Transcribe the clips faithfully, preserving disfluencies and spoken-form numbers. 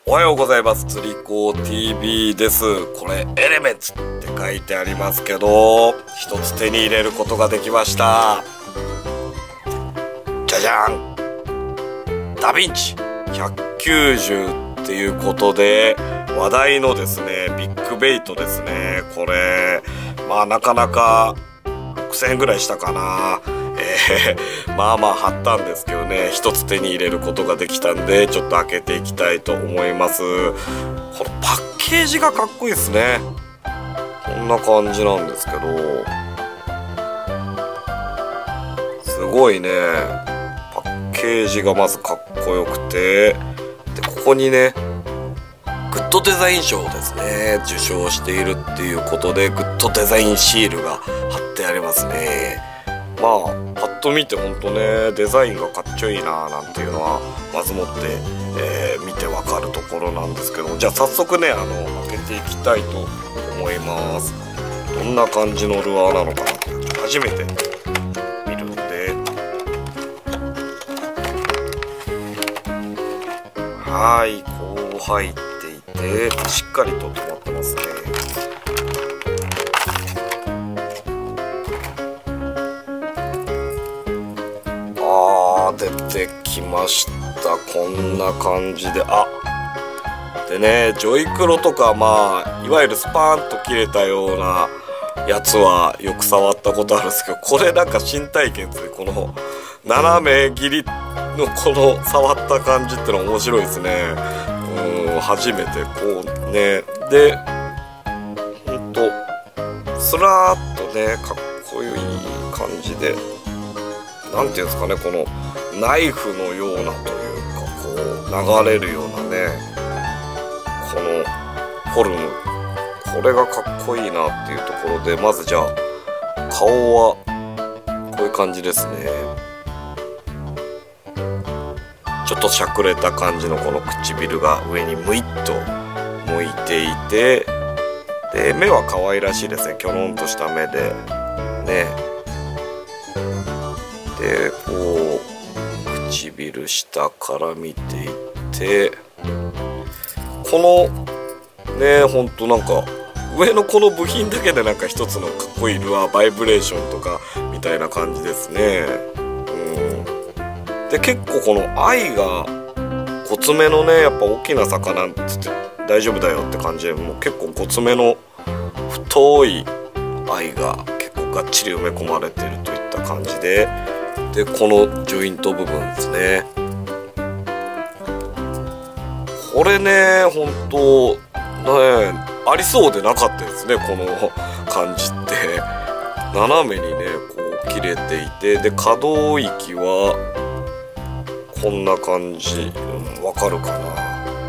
おはようございます。釣り子 ティービー です。これエレメンツって書いてありますけど、一つ手に入れることができました。じゃじゃん、ダヴィンチひゃくきゅうじゅうっていうことで話題のですねビッグベイトですね。これまあなかなかろくせんえんぐらいしたかな。えー、まあまあ張ったんですけどね、一つ手に入れることができたんでちょっと開けていきたいと思います。このパッケージがかっこいいですね。こんな感じなんですけど、すごいね、パッケージがまずかっこよくて、でここにねグッドデザイン賞ですね受賞しているっていうことで、グッドデザインシールが貼ってありますね。まあパッと見てほんとねデザインがかっちょいいななんていうのはまずもって、えー、見てわかるところなんですけど、じゃあ早速ねあの開けていきたいと思います。どんな感じのルアーなのかなって初めて見るんで、はいこう入っていてしっかりと止まってますね。出てきました。こんな感じで、あでねジョイクロとかまあいわゆるスパーンと切れたようなやつはよく触ったことあるんですけど、これなんか新体験ですね。この斜め切りのこの触った感じってのは面白いですね。うん初めてこうねでほんとスラーっとねかっこいい感じで、なんていうんですかね、このナイフのようなというかこう流れるようなねこのフォルム、これがかっこいいなっていうところで、まずじゃあ顔はこういう感じですね。ちょっとしゃくれた感じのこの唇が上にムイッと向いていて、で目は可愛らしいですね。キョロンとした目でね、でこう唇下から見ていって、このねほんとなんか上のこの部品だけでなんか一つのかっこいいルアーバイブレーションとかみたいな感じですね。うんで結構この愛がごつめのねやっぱ大きな魚っつって大丈夫だよって感じで、もう結構ごつめの太い愛が結構がっちり埋め込まれているといった感じで、でこのジョイント部分ですね。これねほんとねありそうでなかったですね。この感じって斜めにねこう切れていて、で可動域はこんな感じ、うん、わかるかな、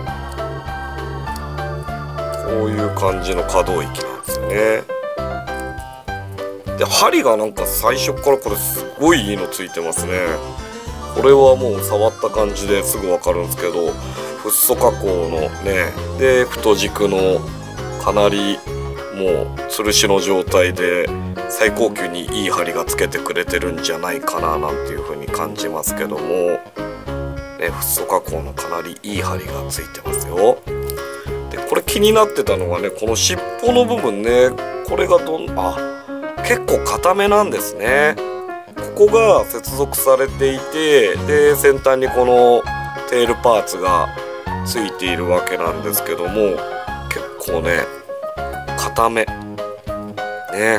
こういう感じの可動域なんですよね。で針がなんか最初からこれすごいいいのついてますね。これはもう触った感じですぐ分かるんですけど、フッ素加工のねで太軸のかなりもう吊るしの状態で最高級にいい針がつけてくれてるんじゃないかななんていう風に感じますけども、ね、フッ素加工のかなりいい針がついてますよ。でこれ気になってたのがねこの尻尾の部分ね、これがどんあ結構硬めなんですね。ここが接続されていて、で先端にこのテールパーツがついているわけなんですけども、結構ね硬めね。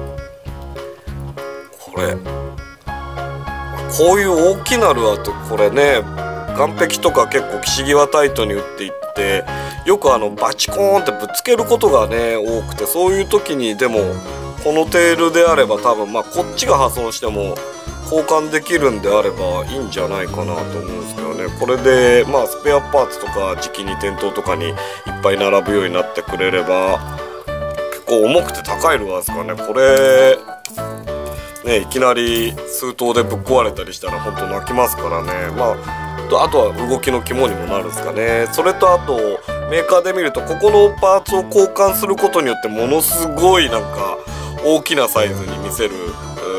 これこういう大きなルアーってこれね岸壁とか結構岸際タイトに打っていってよくあのバチコーンってぶつけることがね多くて、そういう時にでもこのテールであれば多分まあこっちが破損しても交換できるんであればいいんじゃないかなと思うんですけどね。これでまあスペアパーツとか時期に店頭とかにいっぱい並ぶようになってくれれば、結構重くて高いルアーですからね。これねいきなり数頭でぶっ壊れたりしたら本当泣きますからね。まああとは動きの肝にもなるんですかね。それとあとメーカーで見るとここのパーツを交換することによってものすごいなんか大きなサイズに見せる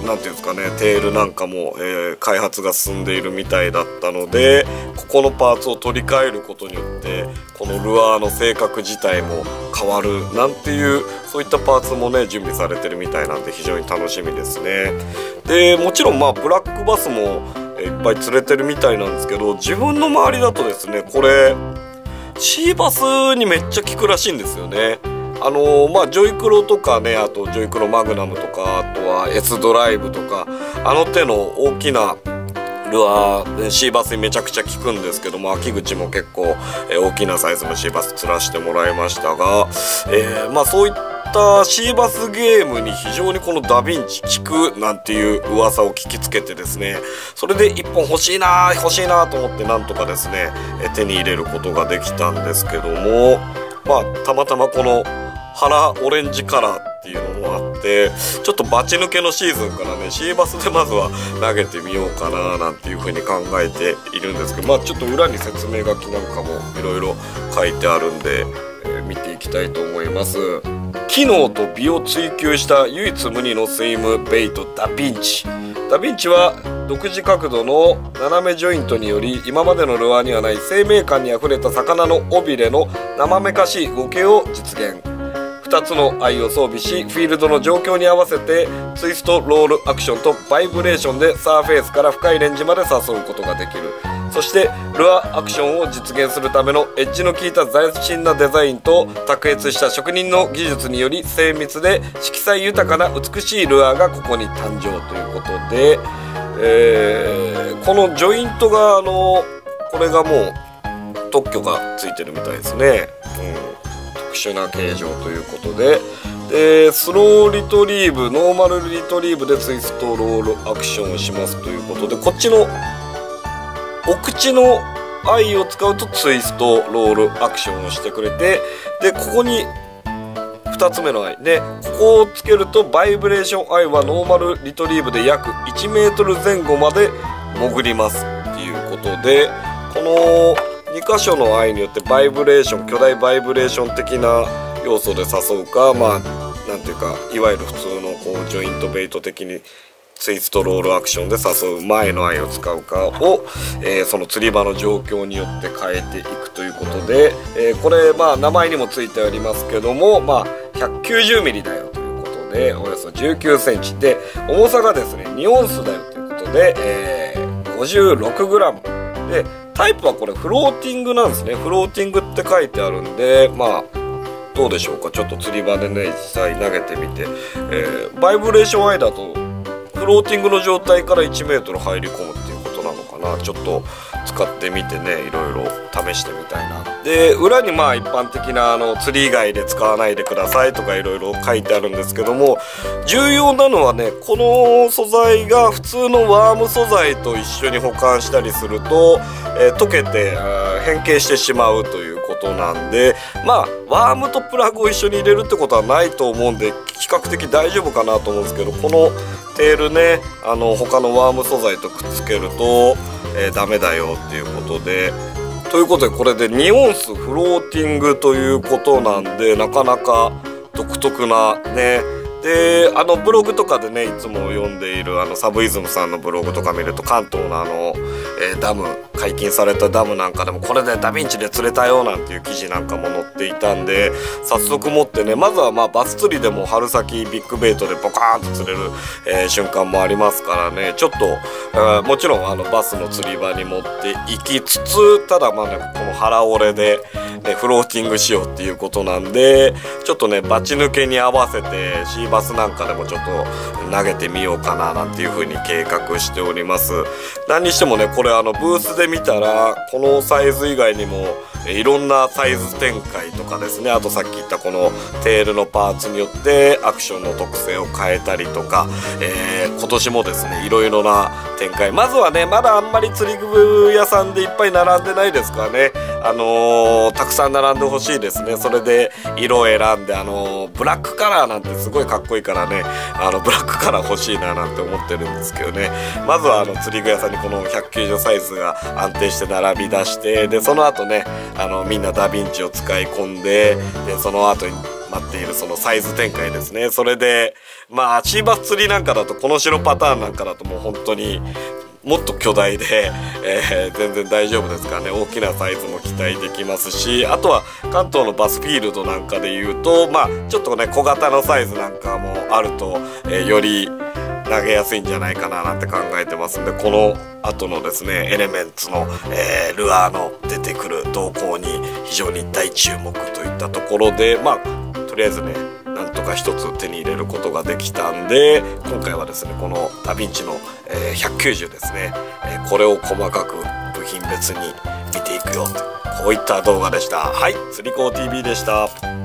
なんていうんですかね、テールなんかも、えー、開発が進んでいるみたいだったので、ここのパーツを取り替えることによってこのルアーの性格自体も変わるなんていう、そういったパーツもね準備されてるみたいなんで非常に楽しみですね。でもちろんまあブラックバスもいっぱい釣れてるみたいなんですけど、自分の周りだとですね、これシーバスにめっちゃ効くらしいんですよね。あのー、まあジョイクロとかね、あとジョイクロマグナムとか、あとは S ドライブとか、あの手の大きなルアーシーバスにめちゃくちゃ効くんですけども、秋口も結構、えー、大きなサイズのシーバス釣らせてもらいましたが、えー、まあそういったシーバスゲームに非常にこのダヴィンチ効くなんていう噂を聞きつけてですね、それでいっぽん欲しいな欲しいなと思ってなんとかですね、え手に入れることができたんですけども、まあたまたまこの腹オレンジカラーっていうのもあって、ちょっとバチ抜けのシーズンからねシーバスでまずは投げてみようかななんていう風に考えているんですけど、まあちょっと裏に説明書きなんかもいろいろ書いてあるんで、えー、見ていきたいと思います。機能と美を追求した唯一無二のスイムベイトダヴィンチ。ダヴィンチは独自角度の斜めジョイントにより今までのルアーにはない生命感にあふれた魚の尾びれの生めかしい動きを実現。ふたつの愛を装備し、フィールドの状況に合わせてツイストロールアクションとバイブレーションでサーフェイスから深いレンジまで誘うことができる。そしてルアーアクションを実現するためのエッジの効いた斬新なデザインと卓越した職人の技術により精密で色彩豊かな美しいルアーがここに誕生ということで、えー、このジョイントがあのこれがもう特許がついてるみたいですね。うん特殊な形状ということで、でスローリトリーブノーマルリトリーブでツイストロールアクションをしますということで、こっちのお口の愛を使うとツイストロールアクションをしてくれて、でここにふたつめの愛でここをつけるとバイブレーション愛はノーマルリトリーブで約いちメートル前後まで潜りますっていうことで、このに箇所の愛によってバイブレーション巨大バイブレーション的な要素で誘うか、まあなんていうかいわゆる普通のこうジョイントベイト的にツイストロールアクションで誘う前の愛を使うかを、えー、その釣り場の状況によって変えていくということで、えー、これまあ名前にもついてありますけども、まあひゃくきゅうじゅうミリだよということでおよそじゅうきゅうセンチで重さがですねにオンスだよということで、えー、ごじゅうろくグラムでタイプはこれフローティングなんですね。フローティングって書いてあるんで、まあどうでしょうか。ちょっと釣り場でね実際投げてみて、えー、バイブレーションアイだとフローティングの状態からいちメートル入り込むっていうことなのかな。ちょっと使ってみてねいろいろ試してみたいな。で裏にまあ一般的なあの釣り以外で使わないでくださいとかいろいろ書いてあるんですけども、重要なのはねこの素材が普通のワーム素材と一緒に保管したりすると、えー、溶けて変形してしまうということなんで、まあワームとプラグを一緒に入れるってことはないと思うんで比較的大丈夫かなと思うんですけど、このテールねあの他のワーム素材とくっつけると、えー、ダメだよっていうことで。ということでこれでにオンスフローティングということなんでなかなか独特なね。であのブログとかでねいつも読んでいるあのサブイズムさんのブログとか見ると関東のあの、えー、ダム解禁されたダムなんかでもこれでダヴィンチで釣れたよなんていう記事なんかも載っていたんで早速持ってね、まずはまあバス釣りでも春先ビッグベイトでボカーンと釣れる、えー、瞬間もありますからね、ちょっと、えー、もちろんあのバスの釣り場に持って行きつつ、ただまあねこの腹折れで、ね、フローティングしようっていうことなんでちょっとねバチ抜けに合わせてシーバスなんかでもちょっと投げてみようかななんていう風に計画しております。何にしてもねこれあのブースで見たらこのサイズ以外にもいろんなサイズ展開とかですね、あとさっき言ったこのテールのパーツによってアクションの特性を変えたりとか、えー、今年もですねいろいろな展開、まずはねまだあんまり釣り具屋さんでいっぱい並んでないですからね、あのー、たくさん並んでほしいですね。それで色を選んで、あのー、ブラックカラーなんてすごいかっこいいからね、あのブラックカラー欲しいななんて思ってるんですけどね、まずはあの釣り具屋さんにこのひゃくきゅうじゅうサイズが安定して並び出して、でその後ねあのみんなダヴィンチを使い込んで、でその後に待っているそのサイズ展開ですね。それでまあシーバス釣りなんかだとこの白パターンなんかだともう本当にもっと巨大で、えー、全然大丈夫ですからね。大きなサイズも期待できますし、あとは関東のバスフィールドなんかでいうとまあちょっとね小型のサイズなんかもあると、えー、より投げやすいんじゃないかななんて考えてますんで、この後のですねエレメンツの、えー、ルアーの出てくる動向に非常に大注目といったところで、まあとりあえずねなんとか一つ手に入れることができたんで、今回はですねこのダヴィンチの、えー、ひゃくきゅうじゅうですね、えー、これを細かく部品別に見ていくよと、こういった動画でした。はい、釣り子 ティーブイ でした。